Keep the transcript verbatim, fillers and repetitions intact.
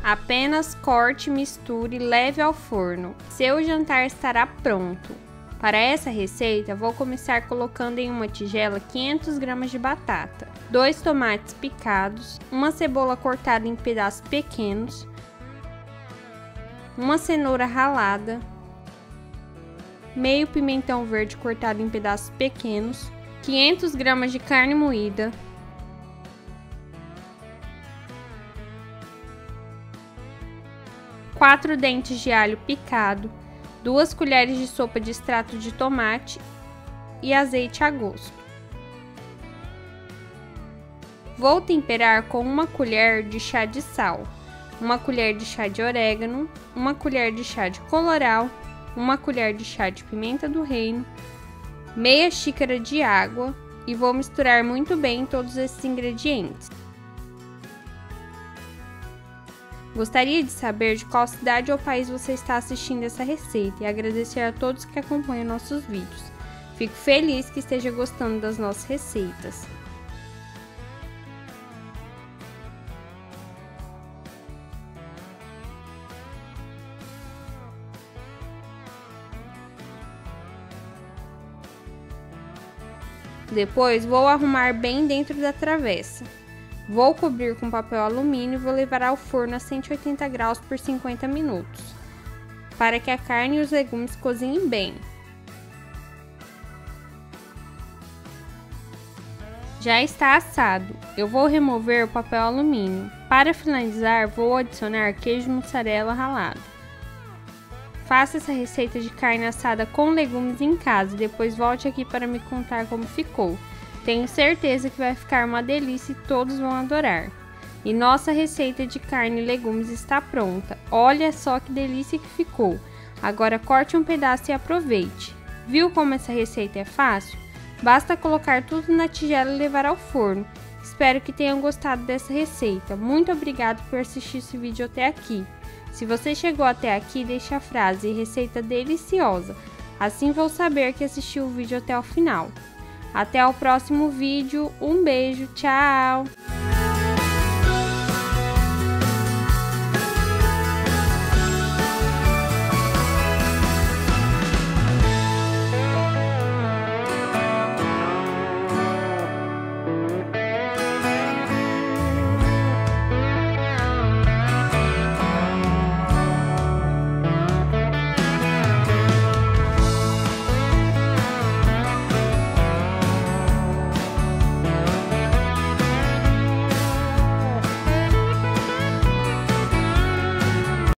Apenas corte, misture e leve ao forno. Seu jantar estará pronto. Para essa receita, vou começar colocando em uma tigela quinhentas gramas de batata, dois tomates picados, uma cebola cortada em pedaços pequenos, uma cenoura ralada, meio pimentão verde cortado em pedaços pequenos, quinhentas gramas de carne moída, quatro dentes de alho picado, duas colheres de sopa de extrato de tomate e azeite a gosto. Vou temperar com uma colher de chá de sal, uma colher de chá de orégano, uma colher de chá de colorau, uma colher de chá de pimenta do reino, meia xícara de água e vou misturar muito bem todos esses ingredientes. Gostaria de saber de qual cidade ou país você está assistindo essa receita e agradecer a todos que acompanham nossos vídeos. Fico feliz que esteja gostando das nossas receitas. Depois vou arrumar bem dentro da travessa. Vou cobrir com papel alumínio e vou levar ao forno a cento e oitenta graus por cinquenta minutos, para que a carne e os legumes cozinhem bem. Já está assado, eu vou remover o papel alumínio. Para finalizar, vou adicionar queijo mussarela ralado. Faça essa receita de carne assada com legumes em casa e depois volte aqui para me contar como ficou. Tenho certeza que vai ficar uma delícia e todos vão adorar. E nossa receita de carne e legumes está pronta. Olha só que delícia que ficou. Agora corte um pedaço e aproveite. Viu como essa receita é fácil? Basta colocar tudo na tigela e levar ao forno. Espero que tenham gostado dessa receita. Muito obrigado por assistir esse vídeo até aqui. Se você chegou até aqui, deixe a frase "receita deliciosa". Assim vou saber que assistiu o vídeo até o final. Até o próximo vídeo, um beijo, tchau!